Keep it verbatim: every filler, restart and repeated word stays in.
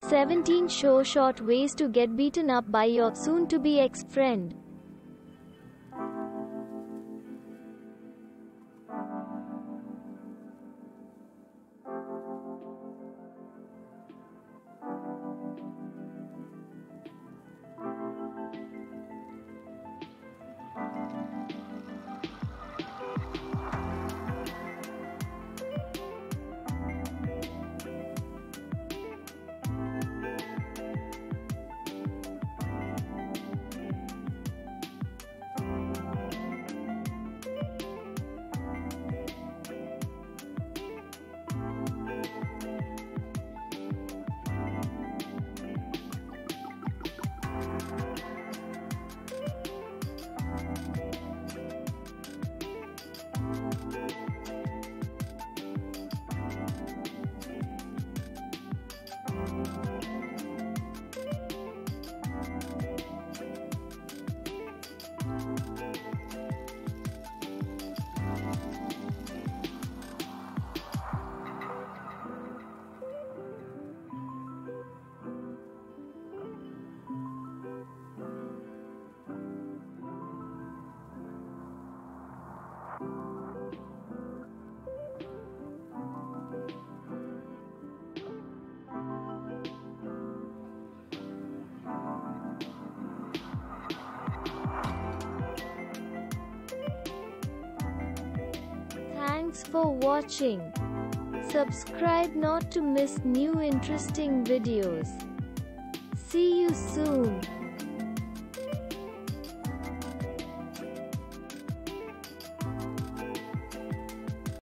seventeen Show short ways to get beaten up by your soon-to-be ex-friend. Thanks for watching. Subscribe not to miss new interesting videos. See you soon.